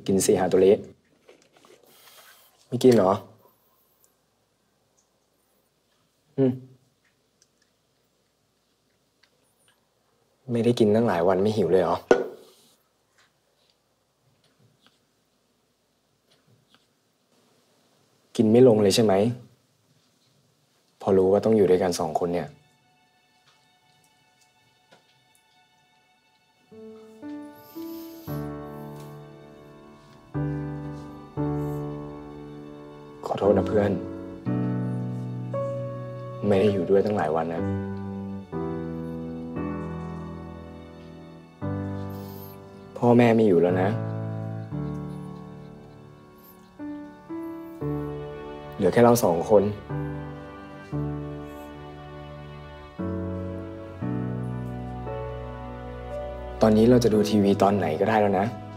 กินสิฮาโตริไม่กินเหรอไม่ได้กินตั้งหลายวันไม่หิวเลยเหรอกินไม่ลงเลยใช่ไหมพอรู้ว่าต้องอยู่ด้วยกัน2 คนเนี่ยขอโทษนะเพื่อนไม่ได้อยู่ด้วยตั้งหลายวันนะพ่อแม่ไม่อยู่แล้วนะเหลือแค่เรา2 คนตอนนี้เราจะดูทีวีตอนไหนก็ได้แล้วนะ